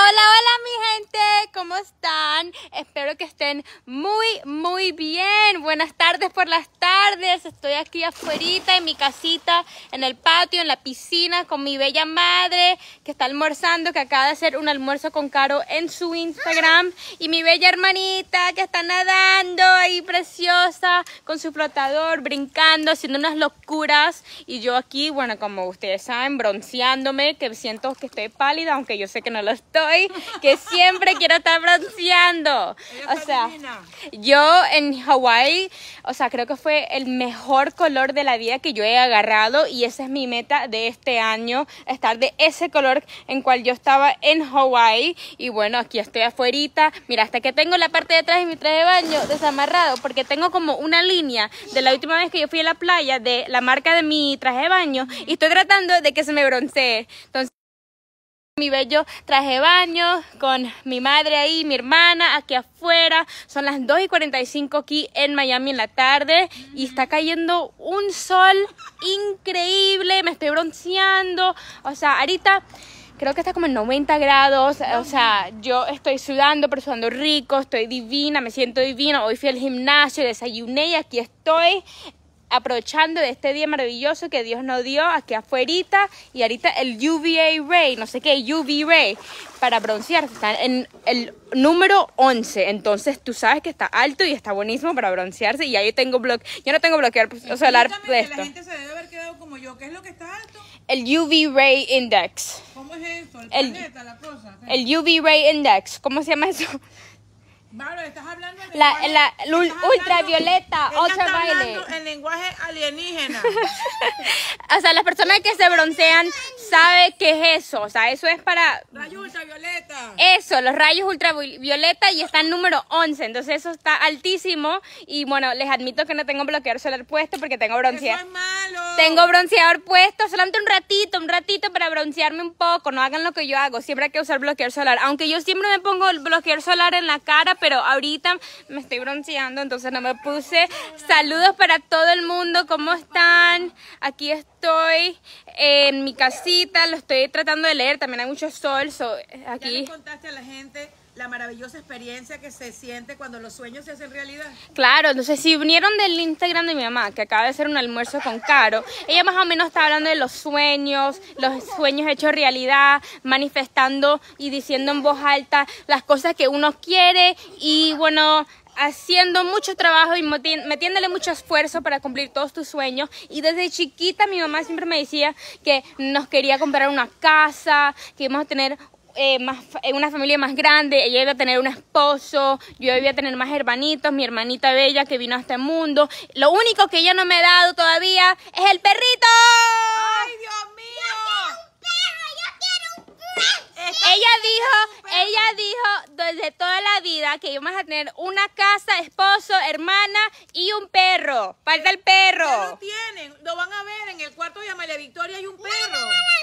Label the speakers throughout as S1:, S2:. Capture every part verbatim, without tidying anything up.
S1: Hola, hola mi gente, ¿cómo están? Espero que estén muy, muy bien. Buenas tardes por las tardes. Estoy aquí afuera en mi casita, en el patio, en la piscina, con mi bella madre que está almorzando, que acaba de hacer un almuerzo con Caro en su Instagram. Y mi bella hermanita que está nadando ahí preciosa, con su flotador, brincando, haciendo unas locuras. Y yo aquí, bueno, como ustedes saben, bronceándome, que siento que estoy pálida, aunque yo sé que no lo estoy, que siempre quiero estar bronceando. O sea, yo en Hawái, o sea, creo que fue el mejor color de la vida que yo he agarrado y esa es mi meta de este año, estar de ese color en cual yo estaba en Hawái. Y bueno, aquí estoy afuerita. Mira, hasta que tengo la parte de atrás de mi traje de baño desamarrado, porque tengo como una línea de la última vez que yo fui a la playa de la marca de mi traje de baño y estoy tratando de que se me broncee. Entonces, mi bello traje de baño con mi madre ahí, mi hermana aquí afuera. Son las dos y cuarenta y cinco aquí en Miami en la tarde y está cayendo un sol increíble. Me estoy bronceando. O sea, ahorita creo que está como en noventa grados. O sea, yo estoy sudando, pero sudando rico. Estoy divina, me siento divina. Hoy fui al gimnasio, desayuné y aquí estoy, aprovechando de este día maravilloso que Dios nos dio aquí afuera. Y ahorita el U V A Ray, no sé qué, U V Ray, para broncear, está en el número once. Entonces tú sabes que está alto y está buenísimo para broncearse. Y ahí tengo bloque, yo no tengo bloqueador solar de esto.
S2: La gente se debe haber quedado como yo. ¿Qué es lo que está alto?
S1: El U V Ray Index.
S2: ¿Cómo es eso? El,
S1: El,
S2: planeta, la cosa.
S1: el U V Ray Index, ¿cómo se llama eso?
S2: Vale, estás hablando en
S1: La,
S2: lenguaje,
S1: la,
S2: estás
S1: ultravioleta,
S2: hablando, ella está
S1: ultraviolet.
S2: hablando en lenguaje alienígena.
S1: O sea, las personas que se broncean saben qué es eso. O sea, eso es para...
S2: Rayos ultravioleta.
S1: Eso, los rayos ultravioleta, y está en número once. Entonces eso está altísimo. Y bueno, les admito que no tengo bloqueador solar puesto porque tengo bronceador.
S2: Eso es malo.
S1: Tengo bronceador puesto, solamente un ratito, un ratito para broncearme un poco. No hagan lo que yo hago, siempre hay que usar bloqueador solar. Aunque yo siempre me pongo el bloqueador solar en la cara, pero ahorita me estoy bronceando, entonces no me puse. Saludos para todo el mundo, ¿cómo están? Aquí estoy en mi casita, lo estoy tratando de leer, también hay mucho sol, so, aquí.
S2: ¿Ya le contaste a la gente la maravillosa experiencia que se siente cuando los sueños se hacen realidad?
S1: Claro, entonces si vinieron del Instagram de mi mamá, que acaba de hacer un almuerzo con Caro, ella más o menos está hablando de los sueños, los sueños hechos realidad, manifestando y diciendo en voz alta las cosas que uno quiere y bueno, haciendo mucho trabajo y metiéndole mucho esfuerzo para cumplir todos tus sueños. Y desde chiquita mi mamá siempre me decía que nos quería comprar una casa, que íbamos a tener Eh, más, eh, una familia más grande. Ella iba a tener un esposo, yo iba a tener más hermanitos, mi hermanita bella que vino a este mundo. Lo único que ella no me ha dado todavía es el perrito.
S2: ¡Ay, Dios mío!
S1: Yo quiero un perro. Ella dijo, ella dijo desde toda la vida que íbamos a tener una casa, esposo, hermana y un perro. Falta el perro.
S2: Ya lo tienen, lo van a ver en el cuarto de Amalia Victoria, hay un perro.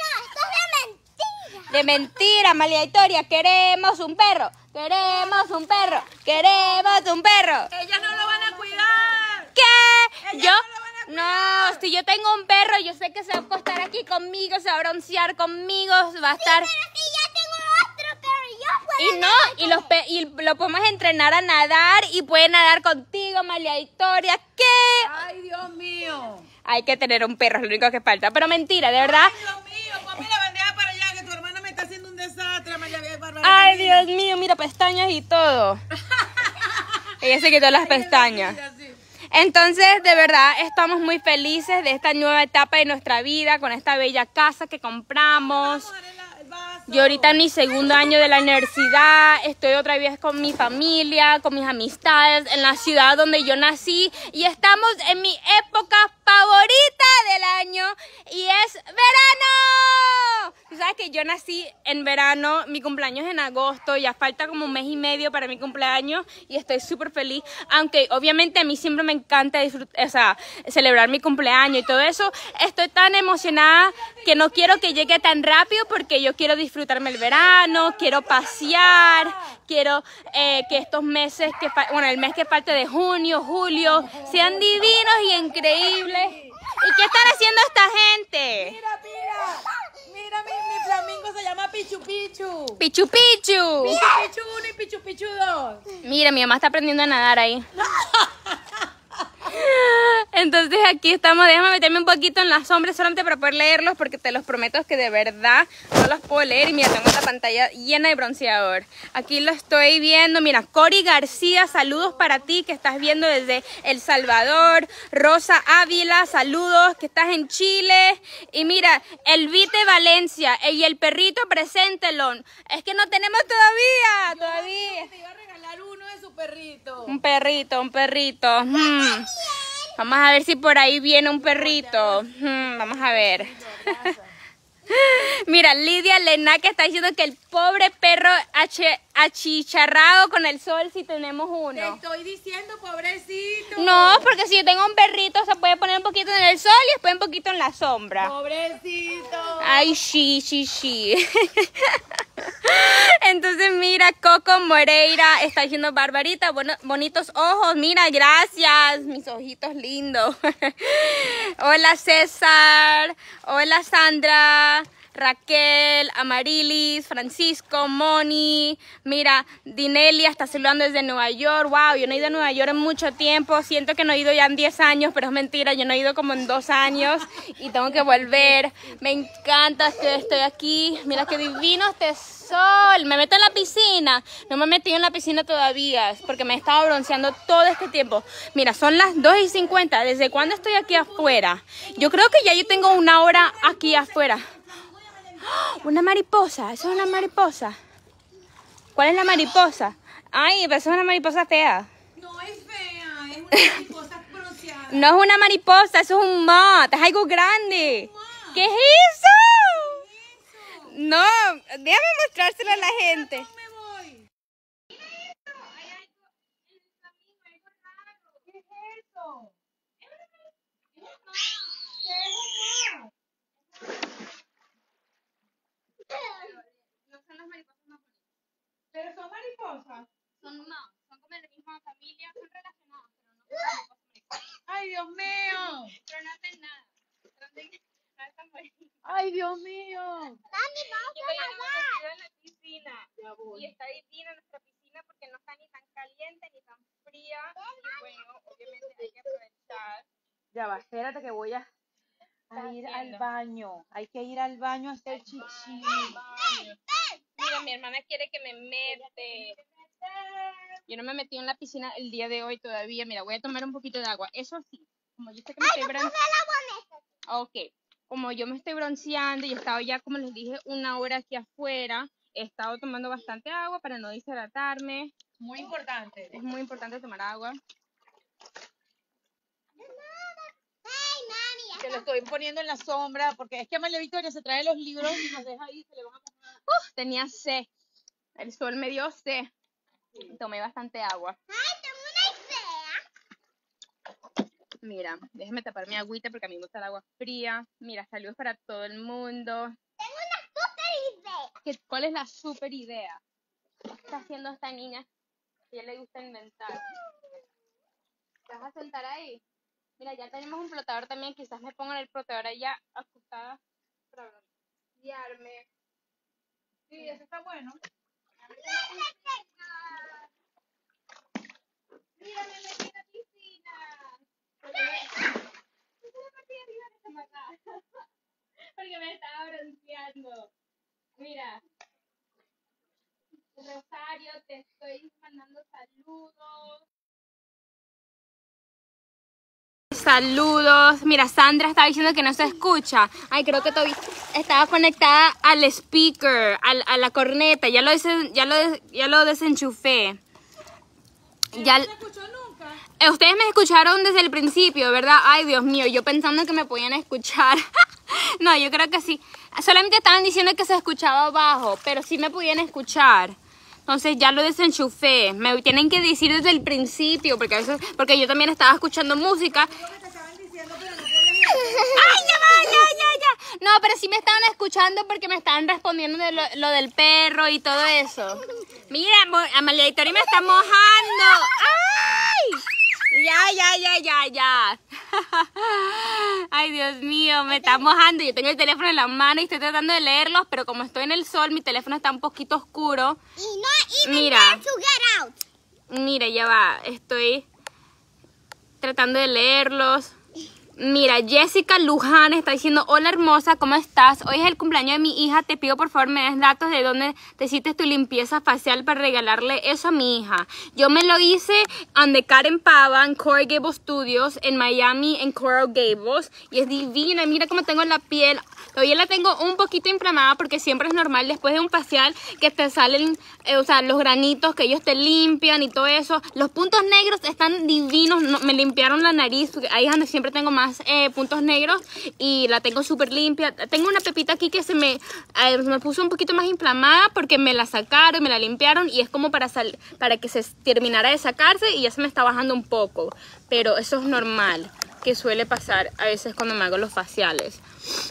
S1: De mentira, Amalia Victoria, queremos un perro, queremos un perro, queremos un perro.
S2: Ellas no lo van a cuidar.
S1: ¿Qué?
S2: Ellas
S1: Yo,
S2: no lo van a cuidar.
S1: no, si yo tengo un perro, yo sé que se va a acostar aquí conmigo, se va a broncear conmigo, va a estar...
S3: Sí, pero si ya tengo otro perro, yo puedo
S1: Y no, y, los pe y lo podemos entrenar a nadar y puede nadar contigo, Amalia Victoria. ¿Qué?
S2: Ay, Dios mío.
S1: Hay que tener un perro, es lo único que falta. Pero mentira, de verdad.
S2: Ay, Dios mío, ponme la bandeja para allá, que tu hermana me está haciendo un desastre, Amalia Bárbara.
S1: Ay, Dios mío, mira, pestañas y todo. Ella se quitó las pestañas. Entonces, de verdad, estamos muy felices de esta nueva etapa de nuestra vida, con esta bella casa que compramos. Yo ahorita en mi segundo año de la universidad, estoy otra vez con mi familia, con mis amistades, en la ciudad donde yo nací. Y estamos en mi época favorita del año y es verano. Tú sabes que yo nací en verano, mi cumpleaños es en agosto, ya falta como un mes y medio para mi cumpleaños y estoy súper feliz. Aunque obviamente a mí siempre me encanta disfrutar, o sea, celebrar mi cumpleaños y todo eso, estoy tan emocionada que no quiero que llegue tan rápido porque yo quiero disfrutarme el verano, quiero pasear, quiero eh, que estos meses, que bueno, el mes que falte de junio, julio, sean divinos y increíbles. ¿Y qué están haciendo esta gente?
S2: Mira, mira, Mira, mi, mi flamingo se llama Pichu Pichu.
S1: Pichu Pichu.
S2: Pichu Pichu uno y Pichu Pichu dos.
S1: Mira, mi mamá está aprendiendo a nadar ahí. Entonces aquí estamos, déjame meterme un poquito en la sombra solamente para poder leerlos porque te los prometo que de verdad no los puedo leer. Y mira, tengo la pantalla llena de bronceador. Aquí lo estoy viendo, mira, Cori García, saludos para ti que estás viendo desde El Salvador. Rosa Ávila, saludos que estás en Chile. Y mira, Elvite Valencia, y el perrito, preséntelo. Es que no tenemos todavía, todavía.
S2: Te iba a regalar uno de su perrito.
S1: Un perrito, un perrito. Hmm. Vamos a ver si por ahí viene un perrito. Hmm, vamos a ver. Mira, Lidia Lena que está diciendo que el pobre perro ache, achicharrado con el sol si tenemos
S2: Te
S1: uno.
S2: estoy diciendo, pobrecito.
S1: No, porque si yo tengo un perrito se puede poner un poquito en el sol y después un poquito en la sombra.
S2: Pobrecito.
S1: Ay, sí, sí, sí. Entonces mira, Coco Moreira está diciendo Barbarita, bueno, bonitos ojos, mira, gracias, mis ojitos lindos. Hola César, hola Sandra, Raquel, Amarilis, Francisco, Moni, mira, Dinelia está saludando desde Nueva York. Wow, yo no he ido a Nueva York en mucho tiempo, siento que no he ido ya en diez años, pero es mentira, yo no he ido como en dos años y tengo que volver. Me encanta que estoy aquí, mira qué divino este sol. Me meto en la piscina, no me he metido en la piscina todavía porque me he estado bronceando todo este tiempo. Mira, son las dos y cincuenta, ¿desde cuándo estoy aquí afuera? Yo creo que ya yo tengo una hora aquí afuera. Una mariposa, eso es una mariposa. ¿Cuál es la mariposa? Ay, pero eso es una mariposa fea.
S2: No es fea, es una mariposa bronceada.
S1: No es una mariposa, eso es un moth, es algo grande. ¿Qué es eso? No, déjame mostrárselo a la gente.
S2: No me voy.
S1: Mira esto, hay algo en el camino, algo raro.
S2: ¿Qué es eso?
S1: ¿Qué es un moth? No son las mariposas más bonitas.
S2: Pero son mariposas.
S1: Son moths, son como de la misma familia, son relacionadas, pero no son mariposas.
S2: Ay, Dios mío.
S1: Pero no hacen nada. No hacen- no están bonitas.
S2: Ay, Dios mío.
S3: Mami, vamos
S1: Yo
S3: a
S1: todavía no me he
S3: nadar.
S1: metido en la piscina.
S2: Ya voy.
S1: Y está divina nuestra piscina porque no está ni tan caliente ni tan fría. Y bueno, obviamente hay que aprovechar.
S2: Ya va, espérate que voy a, a ir al
S1: haciendo?
S2: baño. Hay que ir al baño a hacer chichi.
S1: Mira, mi hermana quiere que me mete. Yo no me metí en la piscina el día de hoy todavía. Mira, voy a tomar un poquito de agua. Eso sí, como yo sé que me estoy bronceando. Ok, como yo me estoy bronceando y he estado ya, como les dije, una hora aquí afuera, he estado tomando bastante agua para no deshidratarme.
S2: Muy importante.
S1: Es muy importante tomar agua.
S3: Ay, mami.
S2: Que lo estoy poniendo en la sombra porque es que Amalia Victoria se trae los libros y los deja ahí y se le van a mojar.
S1: Uf, tenía sed. El sol me dio sed. Tomé bastante agua.
S3: Ay, tengo una idea.
S1: Mira, déjame tapar mi agüita porque a mí me gusta el agua fría. Mira, saludos para todo el mundo.
S3: Tengo una super idea.
S1: ¿Qué- ¿Cuál es la super idea? ¿Qué está haciendo esta niña? Que a ella le gusta inventar. ¿Te vas a sentar ahí? Mira, ya tenemos un flotador también. Quizás me pongan el flotador allá acostada para broncearme.
S2: Sí, eso está bueno.
S1: Mira, me metí en la piscina. Porque me, porque me metí arriba de esta macana. Porque me estaba bronceando. Mira. Rosario, te estoy mandando saludos. Saludos. Mira, Sandra estaba diciendo que no se escucha. Ay, creo que todavía estaba conectada al speaker, al, a la corneta. Ya lo, desen, ya lo, ya lo desenchufé. Ya,
S2: No se escuchó nunca.
S1: eh, ustedes me escucharon desde el principio, ¿verdad? Ay, Dios mío, yo pensando que me podían escuchar. No, yo creo que sí. Solamente estaban diciendo que se escuchaba abajo, pero sí me podían escuchar. Entonces ya lo desenchufé. Me tienen que decir desde el principio, porque a veces, porque yo también estaba escuchando música.
S2: Digo que te estaban diciendo, pero no podías
S1: ¡Ay, ya va, ya, ya, ya! No, pero sí me estaban escuchando porque me estaban respondiendo de lo, lo del perro y todo eso. Mira, mo- Amalia Victoria me está mojando. ¡Ay! Ya, ya, ya, ya, ya. Ay, Dios mío, me está mojando. Yo tengo el teléfono en la mano y estoy tratando de leerlos, pero como estoy en el sol, mi teléfono está un poquito oscuro.
S3: Y no even
S1: Mira.
S3: there to get out.
S1: Mira, ya va, estoy tratando de leerlos. Mira, Jessica Luján está diciendo: hola hermosa, ¿cómo estás? Hoy es el cumpleaños de mi hija, te pido por favor me des datos de dónde te hiciste tu limpieza facial para regalarle eso a mi hija. Yo me lo hice en The Karen Pava, en Coral Gables Studios, en Miami, en Coral Gables, y es divina. Mira cómo tengo la piel. Todavía la tengo un poquito inflamada porque siempre es normal después de un facial que te salen, eh, o sea, los granitos que ellos te limpian y todo eso. Los puntos negros están divinos. No, me limpiaron la nariz, porque ahí es donde siempre tengo más eh, puntos negros y la tengo súper limpia. Tengo una pepita aquí que se me, eh, se me puso un poquito más inflamada porque me la sacaron, me la limpiaron y es como para, sal, para que se terminara de sacarse y ya se me está bajando un poco. Pero eso es normal, que suele pasar a veces cuando me hago los faciales.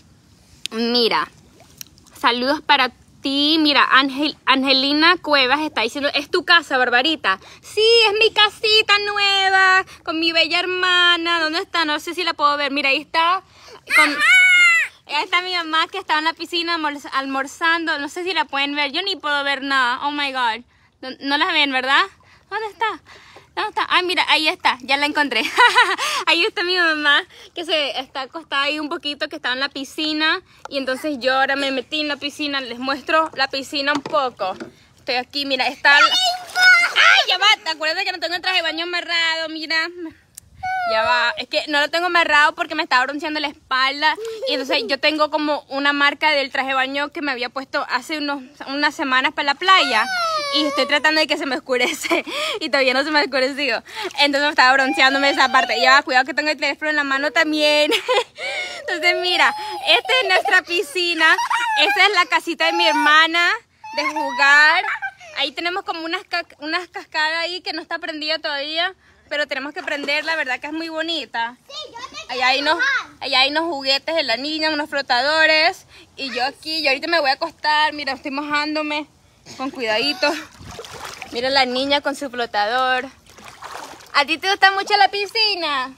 S1: Mira, saludos para ti. Mira, Angel, Angelina Cuevas está diciendo: ¿es tu casa, Barbarita? Sí, es mi casita nueva, con mi bella hermana. ¿Dónde está? No sé si la puedo ver. Mira, ahí está. Con, ahí está mi mamá que estaba en la piscina almorzando. No sé si la pueden ver. Yo ni puedo ver nada. Oh my God. No, no la ven, ¿verdad? ¿Dónde está? ¿Dónde está? Ay, mira, ahí está, ya la encontré. Ahí está mi mamá, que se está acostada ahí un poquito, que estaba en la piscina. Y entonces yo ahora me metí en la piscina. Les muestro la piscina un poco. Estoy aquí, mira, está... ¡Ay, ya va! ¿Te acuerdas que no tengo el traje de baño amarrado? Mira... Ya va, es que no lo tengo amarrado porque me estaba bronceando la espalda. Y entonces yo tengo como una marca del traje de baño que me había puesto hace unos, unas semanas para la playa. Y estoy tratando de que se me oscurece. Y todavía no se me ha oscurecido. Entonces me estaba bronceándome esa parte. Ya va, cuidado que tengo el teléfono en la mano también. Entonces mira, esta es nuestra piscina. Esta es la casita de mi hermana de jugar. Ahí tenemos como unas, ca unas cascadas ahí que no está prendida todavía. Pero tenemos que prender, la verdad que es muy bonita.
S3: Sí, yo te
S1: Allá hay, unos, allá hay unos juguetes de la niña, unos flotadores. Y yo aquí, yo ahorita me voy a acostar. Mira, estoy mojándome con cuidadito. Mira la niña con su flotador. ¿A ti te gusta mucho la piscina?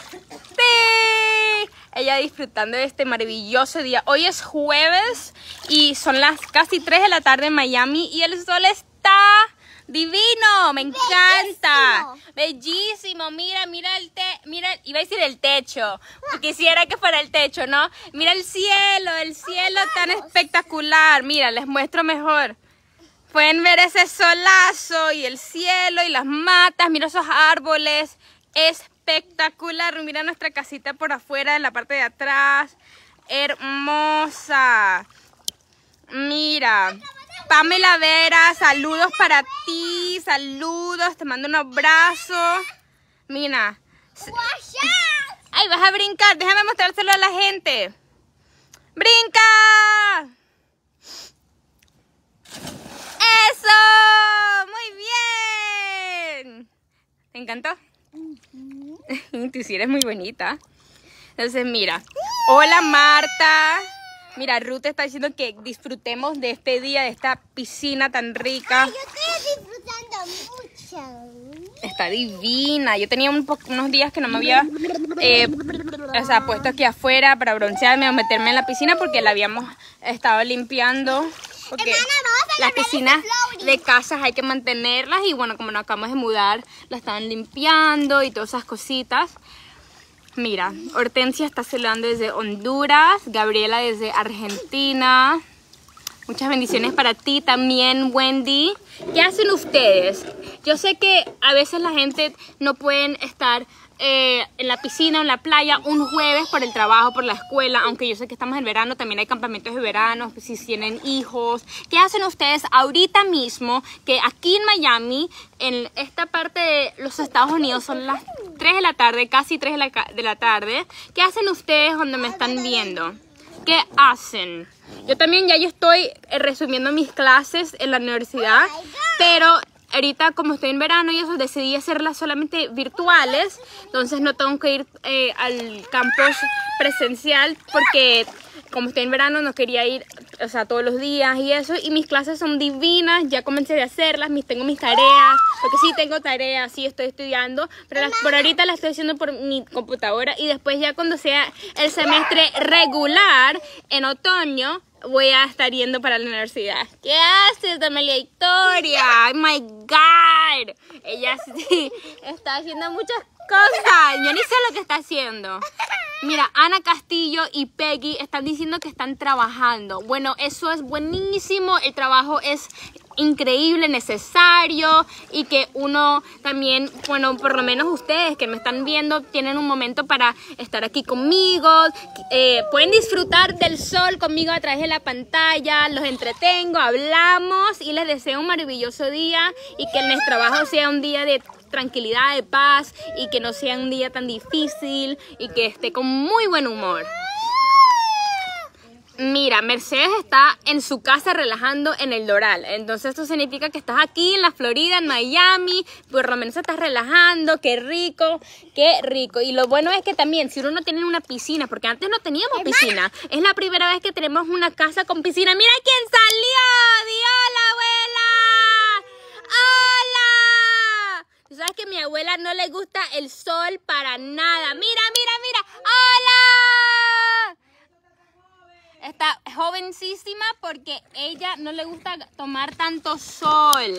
S1: ¡Sí! Ella disfrutando de este maravilloso día. Hoy es jueves y son las casi tres de la tarde en Miami. Y el sol está... divino, me encanta. Bellísimo. Bellísimo. Mira, mira el te, mira, iba a decir el techo. Quisiera que fuera el techo, ¿no? Mira el cielo, el cielo tan espectacular. Mira, les muestro mejor. Pueden ver ese solazo y el cielo y las matas. Mira esos árboles. Espectacular. Mira nuestra casita por afuera en la parte de atrás. Hermosa. Mira. Pamela Vera, saludos para ti, saludos, te mando un abrazo. Mira. Ay, vas a brincar, déjame mostrárselo a la gente. ¡Brinca! ¡Eso! ¡Muy bien! ¿Te encantó? Tú sí eres muy bonita. Entonces, mira. Hola, Marta. Mira, Ruth está diciendo que disfrutemos de este día, de esta piscina tan rica.
S3: Yo estoy disfrutando mucho.
S1: Está divina. Yo tenía un unos días que no me había eh, o sea, puesto aquí afuera para broncearme o meterme en la piscina porque la habíamos estado limpiando. Porque
S3: Hermana, vamos a
S1: las
S3: cambiar
S1: piscinas
S3: este floaty.
S1: de casas hay que mantenerlas y bueno, como nos acabamos de mudar, la estaban limpiando y todas esas cositas. Mira, Hortensia está saludando desde Honduras, Gabriela desde Argentina. Muchas bendiciones para ti también, Wendy. ¿Qué hacen ustedes? Yo sé que a veces la gente no pueden estar eh, en la piscina o en la playa un jueves por el trabajo, por la escuela, aunque yo sé que estamos en verano, también hay campamentos de verano, si tienen hijos. ¿Qué hacen ustedes ahorita mismo que aquí en Miami, en esta parte de los Estados Unidos, son las tres de la tarde, casi tres de la, de la tarde? ¿Qué hacen ustedes donde me están viendo? ¿Qué hacen? Yo también ya yo estoy eh, resumiendo mis clases en la universidad, pero ahorita como estoy en verano y eso decidí hacerlas solamente virtuales, entonces no tengo que ir eh, al campus presencial porque como estoy en verano no quería ir, o sea, todos los días y eso. Y mis clases son divinas, ya comencé a hacerlas, mis, tengo mis tareas, porque sí tengo tareas, sí estoy estudiando, pero las, por ahorita las estoy haciendo por mi computadora y después ya cuando sea el semestre regular, en otoño, voy a estar yendo para la universidad. ¿Qué haces, Amelia Victoria? Oh my God. Ella sí está haciendo muchas cosas. Yo ni sé lo que está haciendo. Mira, Ana Castillo y Peggy están diciendo que están trabajando. Bueno, eso es buenísimo. El trabajo es increíble, necesario y que uno también, bueno, por lo menos ustedes que me están viendo tienen un momento para estar aquí conmigo, eh, pueden disfrutar del sol conmigo a través de la pantalla, los entretengo, hablamos y les deseo un maravilloso día y que el trabajo sea un día de tranquilidad, de paz y que no sea un día tan difícil y que esté con muy buen humor. Mira, Mercedes está en su casa relajando en el Doral. Entonces esto significa que estás aquí en la Florida, en Miami. Por lo menos estás relajando. Qué rico, qué rico. Y lo bueno es que también, si uno no tiene una piscina, porque antes no teníamos piscina. Es la primera vez que tenemos una casa con piscina. ¡Mira quién salió! ¡Di hola, abuela! ¡Hola! ¿Tú sabes que a mi abuela no le gusta el sol para nada? ¡Mira, mira, mira! ¡Hola! Está jovencísima porque ella no le gusta tomar tanto sol.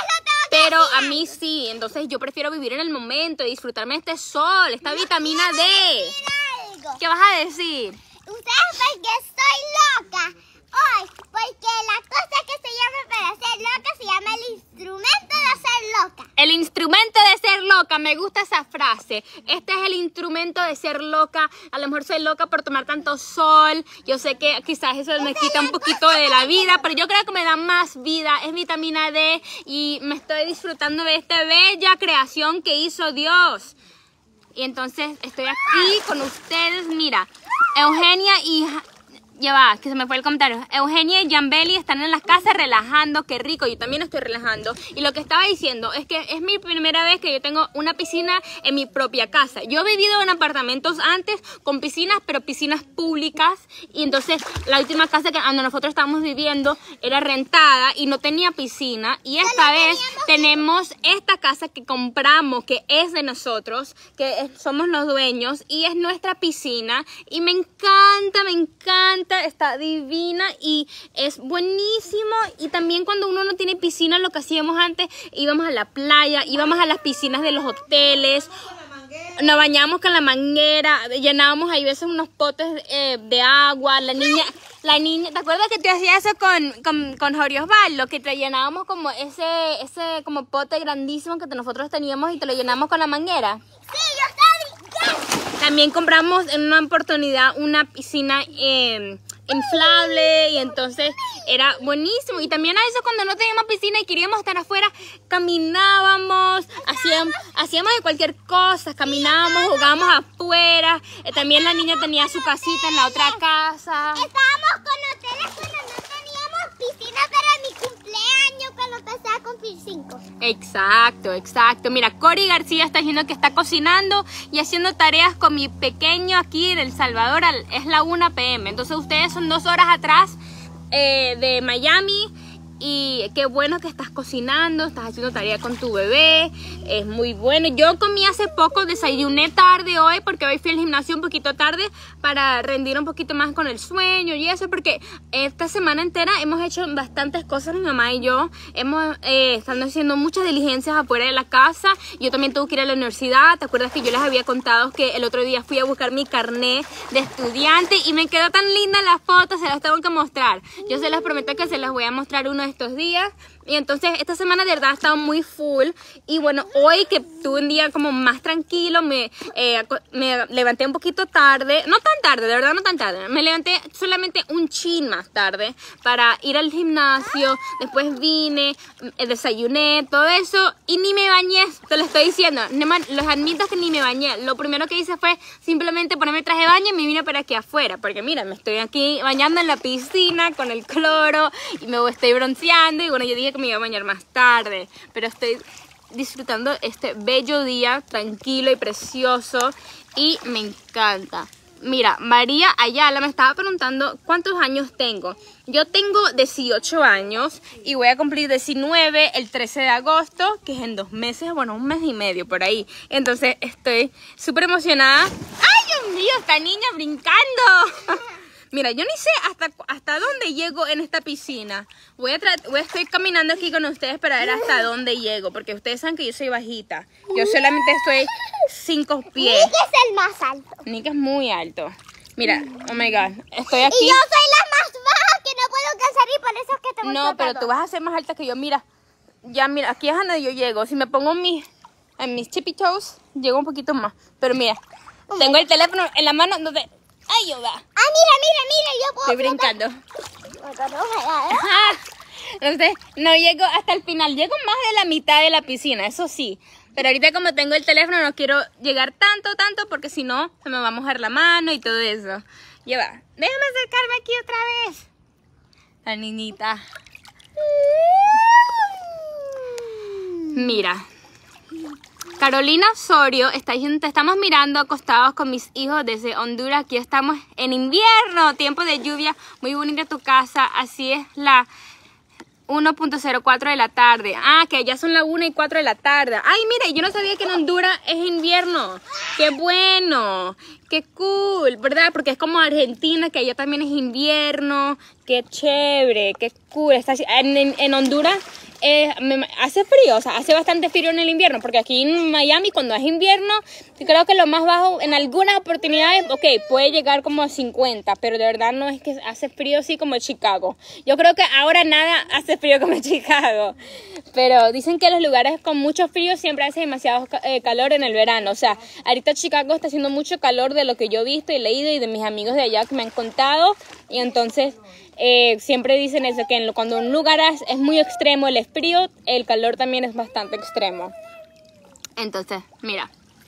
S1: Pero a mí sí, entonces yo prefiero vivir en el momento y disfrutarme de este sol, esta vitamina D. ¿Qué vas a decir?
S3: Ustedes porque estoy loca hoy, porque la cosa que se llama para ser loca se llama el instrumento de ser loca.
S1: El instrumento de ser loca, me gusta esa frase. Este es el instrumento de ser loca. A lo mejor soy loca por tomar tanto sol. Yo sé que quizás eso me quita un poquito de la vida, pero yo creo que me da más vida. Es vitamina D y me estoy disfrutando de esta bella creación que hizo Dios. Y entonces estoy aquí con ustedes. Mira, Eugenia y... Ya va, que se me fue el comentario. Eugenia y Jambeli están en las casas relajando, qué rico, yo también estoy relajando. Y lo que estaba diciendo es que es mi primera vez que yo tengo una piscina en mi propia casa. Yo he vivido en apartamentos antes con piscinas, pero piscinas públicas. Y entonces la última casa que donde nosotros estábamos viviendo era rentada y no tenía piscina. Y esta vez tenemos esta casa que compramos, que es de nosotros, que somos los dueños y es nuestra piscina. Y me encanta, me encanta. Está divina y es buenísimo. Y también cuando uno no tiene piscina, lo que hacíamos antes, íbamos a la playa, íbamos a las piscinas de los hoteles, nos bañábamos con la manguera, llenábamos ahí veces unos potes eh, de agua. La niña, la niña, ¿te acuerdas que te hacía eso con, con, con Jorge Osvaldo? Que te llenábamos como ese, ese como pote grandísimo que nosotros teníamos y te lo llenamos con la manguera.
S3: Sí, yo estoy...
S1: También compramos en una oportunidad una piscina eh, inflable y entonces era buenísimo. Y también a veces cuando no teníamos piscina y queríamos estar afuera, caminábamos, hacíamos, hacíamos de cualquier cosa, caminábamos, jugábamos afuera. Eh, también la niña tenía su casita en la otra casa.
S3: Estábamos con hoteles cuando no teníamos piscina para mi cumpleaños, cuando empecé a cumplir cinco.
S1: Exacto, exacto. Mira, Cori García está diciendo que está cocinando y haciendo tareas con mi pequeño aquí en El Salvador. Es la una pe eme. Entonces ustedes son dos horas atrás eh, de Miami. Y qué bueno que estás cocinando, estás haciendo tarea con tu bebé, es muy bueno. Yo comí hace poco, desayuné tarde hoy porque hoy fui al gimnasio un poquito tarde para rendir un poquito más con el sueño y eso, porque esta semana entera hemos hecho bastantes cosas, mi mamá y yo. Hemos eh, estado haciendo muchas diligencias afuera de la casa. Yo también tuve que ir a la universidad. ¿Te acuerdas que yo les había contado que el otro día fui a buscar mi carnet de estudiante y me quedó tan linda la foto? Se las tengo que mostrar. Yo se las prometo que se las voy a mostrar uno de estos días. Y entonces esta semana de verdad ha estado muy full. Y bueno, hoy que tuve un día como más tranquilo, me, eh, me levanté un poquito tarde. No tan tarde, de verdad no tan tarde. Me levanté solamente un chin más tarde para ir al gimnasio. Después vine, desayuné, todo eso. Y ni me bañé, te lo estoy diciendo. Los admito que ni me bañé. Lo primero que hice fue simplemente ponerme traje de baño y me vine para aquí afuera. Porque mira, me estoy aquí bañando en la piscina con el cloro y me estoy bronceando. Y bueno, yo dije que me iba a bañar más tarde, pero estoy disfrutando este bello día tranquilo y precioso y me encanta. Mira, María Ayala me estaba preguntando cuántos años tengo. Yo tengo dieciocho años y voy a cumplir diecinueve el trece de agosto, que es en dos meses, bueno, un mes y medio por ahí. Entonces estoy súper emocionada. ¡Ay, Dios mío! Esta niña brincando. Mira, yo ni sé hasta, hasta dónde llego en esta piscina. Voy a, voy a estoy caminando aquí con ustedes para ver hasta dónde llego, porque ustedes saben que yo soy bajita. Yo solamente estoy cinco pies.
S3: Nick es el más alto.
S1: Nick es muy alto. Mira, oh my God, estoy aquí.
S3: Y yo soy la más baja que no puedo alcanzar y por eso es que te voy
S1: No, pero tú vas a ser más alta que yo. Mira, ya mira, aquí es donde yo llego. Si me pongo mis, en mis tippy toes, llego un poquito más. Pero mira, tengo el teléfono en la mano donde... ¡Ayuda!
S3: Ah, mira, mira, mira, yo puedo...
S1: Estoy brincando.
S3: flotar.
S1: Ajá. Entonces, no llego hasta el final. Llego más de la mitad de la piscina, eso sí. Pero ahorita como tengo el teléfono no quiero llegar tanto, tanto, porque si no, se me va a mojar la mano y todo eso. Ya va. Déjame acercarme aquí otra vez. La niñita. Mira. Carolina Osorio está diciendo, te estamos mirando acostados con mis hijos desde Honduras. Aquí estamos en invierno, tiempo de lluvia. Muy bonita tu casa. Así es la uno punto cero cuatro de la tarde. Ah, que ya son la una y cuatro de la tarde. Ay, mira, yo no sabía que en Honduras es invierno. Qué bueno, qué cool, ¿verdad? Porque es como Argentina, que allá también es invierno. Qué chévere, qué cool. Está, en, en, en Honduras eh, me, hace frío, o sea, hace bastante frío en el invierno. Porque aquí en Miami, cuando es invierno, creo que lo más bajo, en algunas oportunidades, ok, puede llegar como a cincuenta. Pero de verdad no es que hace frío así como Chicago. Yo creo que ahora nada hace frío como Chicago. Pero dicen que los lugares con mucho frío siempre hace demasiado eh, calor en el verano. O sea, ahorita Chicago está haciendo mucho calor de lo que yo he visto y leído y de mis amigos de allá que me han contado. Y entonces eh, siempre dicen eso, que en, cuando un lugar es, es muy extremo el frío, el calor también es bastante extremo. Entonces, mira.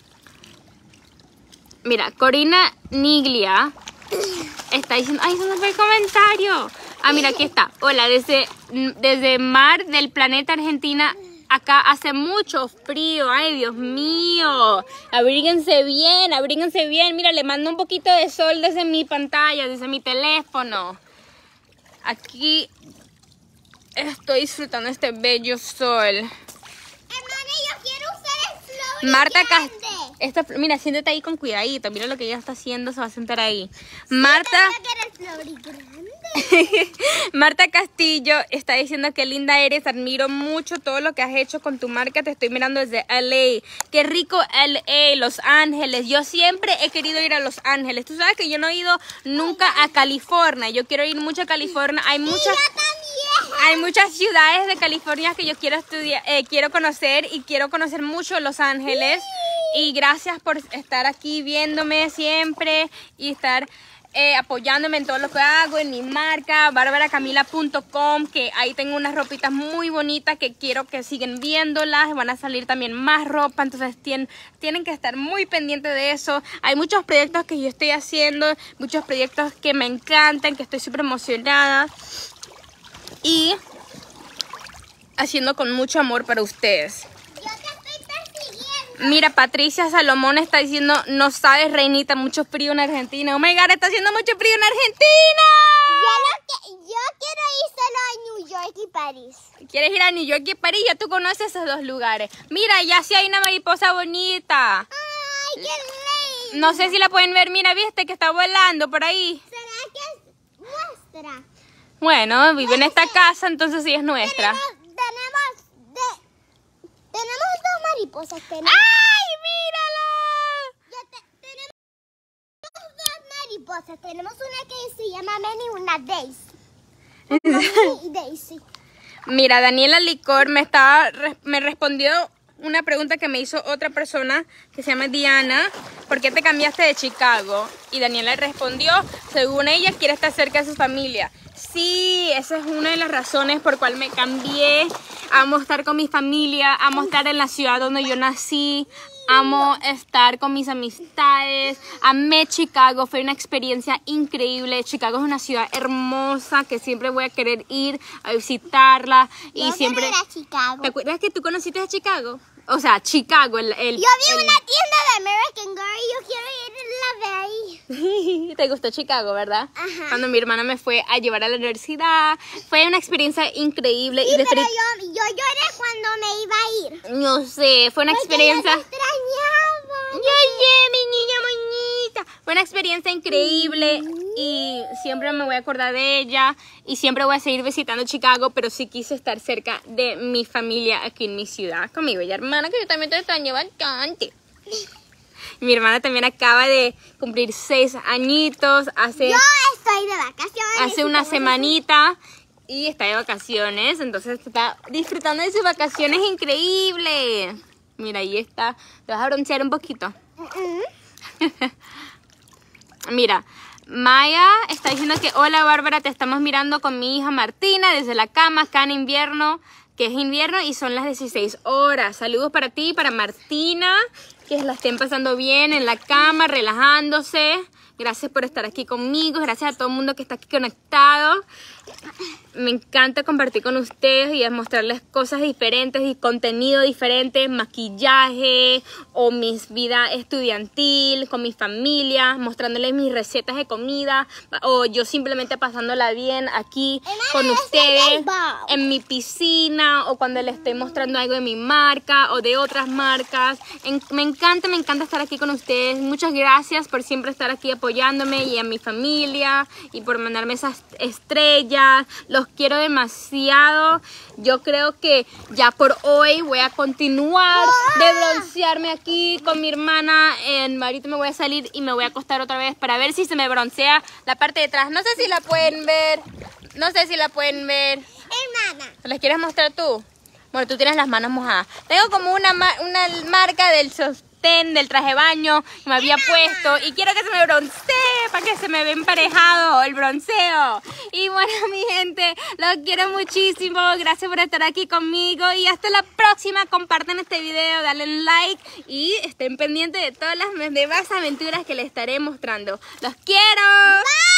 S1: Mira, Corina Niglia está diciendo... ¡Ay, eso no fue el comentario! Ah, mira, aquí está. Hola, desde, desde Mar del Planeta Argentina. Acá hace mucho frío. Ay, Dios mío. Abríguense bien, abríguense bien. Mira, le mando un poquito de sol desde mi pantalla, desde mi teléfono. Aquí estoy disfrutando este bello sol.
S3: Hermana, yo quiero usar el flow
S1: Marta
S3: grande.
S1: Castro, esta, mira, siéntate ahí con cuidadito. Mira lo que ella está haciendo, se va a sentar ahí. Marta,
S3: Yo quiero el flow grande.
S1: Marta Castillo está diciendo que linda eres, admiro mucho todo lo que has hecho con tu marca, te estoy mirando desde L A. Qué rico L A, Los Ángeles. Yo siempre he querido ir a Los Ángeles. Tú sabes que yo no he ido nunca a California. Yo quiero ir mucho a California. Hay muchas, hay muchas ciudades de California que yo quiero estudiar, eh, quiero conocer y quiero conocer mucho Los Ángeles. Y gracias por estar aquí viéndome siempre y estar Eh, apoyándome en todo lo que hago, en mi marca, barbara camila punto com, que ahí tengo unas ropitas muy bonitas que quiero que sigan viéndolas, van a salir también más ropa, entonces tienen, tienen que estar muy pendientes de eso. Hay muchos proyectos que yo estoy haciendo, muchos proyectos que me encantan, que estoy súper emocionada y haciendo con mucho amor para ustedes. Mira, Patricia Salomón está diciendo, no sabes, reinita, mucho frío en Argentina. Oh my God, está haciendo mucho frío en Argentina.
S3: Yo, lo que, yo quiero ir solo a New York y París.
S1: ¿Quieres ir a New York y París? Ya tú conoces esos dos lugares. Mira, ya sí hay una mariposa bonita.
S3: Ay, qué lindo.
S1: No sé si la pueden ver, mira, viste que está volando por ahí.
S3: ¿Será que es nuestra?
S1: Bueno, vive en esta casa, entonces sí es nuestra.
S3: Tenemos, tenemos, de, tenemos dos mariposas. Tenemos,
S1: ¡Ay, mírala!
S3: ya te- tenemos dos mariposas. Tenemos una que se llama Manny y una Daisy. Manny y Daisy.
S1: Mira, Daniela Licor me, estaba, me respondió una pregunta que me hizo otra persona que se llama Diana. ¿Por qué te cambiaste de Chicago? Y Daniela respondió, según ella, quiere estar cerca de su familia. Sí, esa es una de las razones por cual me cambié. Amo estar con mi familia, amo estar en la ciudad donde yo nací, amo estar con mis amistades. Amé Chicago, fue una experiencia increíble. Chicago es una ciudad hermosa que siempre voy a querer ir a visitarla. Y
S3: Yo
S1: siempre...
S3: quiero ir a Chicago.
S1: ¿Te acuerdas que tú conociste a Chicago? O sea, Chicago, el... el
S3: Yo vi
S1: el-
S3: una tienda de American Girl y yo quiero ir a la de ahí.
S1: Te gustó Chicago, ¿verdad?
S3: Ajá.
S1: Cuando mi hermana me fue a llevar a la universidad. Fue una experiencia increíble.
S3: Sí,
S1: y
S3: pero
S1: defini-
S3: yo, yo lloré cuando me iba a ir.
S1: No sé, fue una
S3: Porque
S1: experiencia...
S3: yo te extrañaba.
S1: Yo sé, mi niña bonita. Fue una experiencia increíble y siempre me voy a acordar de ella y siempre voy a seguir visitando Chicago, pero sí quise estar cerca de mi familia aquí en mi ciudad, con mi bella hermana, que yo también te extrañé bastante. Mi hermana también acaba de cumplir seis añitos hace,
S3: Yo estoy de vacaciones.
S1: hace una semanita y está de vacaciones, entonces está disfrutando de sus vacaciones increíble. Mira, ahí está. Te vas a broncear un poquito. Mira, Maya está diciendo que hola Bárbara, te estamos mirando con mi hija Martina desde la cama acá en invierno, que es invierno y son las dieciséis horas. Saludos para ti y para Martina, que la estén pasando bien en la cama, relajándose. Gracias por estar aquí conmigo, gracias a todo el mundo que está aquí conectado. Me encanta compartir con ustedes y mostrarles cosas diferentes y contenido diferente, maquillaje o mi vida estudiantil con mi familia, mostrándoles mis recetas de comida o yo simplemente pasándola bien aquí con ustedes en mi piscina o cuando les esté mostrando algo de mi marca o de otras marcas. En- me encanta, me encanta estar aquí con ustedes. Muchas gracias por siempre estar aquí apoyándome y a mi familia y por mandarme esas estrellas. Los quiero demasiado. Yo creo que ya por hoy voy a continuar de broncearme aquí con mi hermana. En ahorita me voy a salir y me voy a acostar otra vez para ver si se me broncea la parte de atrás. No sé si la pueden ver. No sé si la pueden ver.
S3: Hermana.
S1: ¿Les quieres mostrar tú? Bueno, tú tienes las manos mojadas. Tengo como una, ma- una marca del sostén del traje de baño que me había puesto y quiero que se me broncee para que se me vea emparejado el bronceo. Y bueno, mi gente, los quiero muchísimo. Gracias por estar aquí conmigo y hasta la próxima. Compartan este video, dale like y estén pendientes de todas las demás aventuras que les estaré mostrando. ¡Los quiero!
S3: Bye.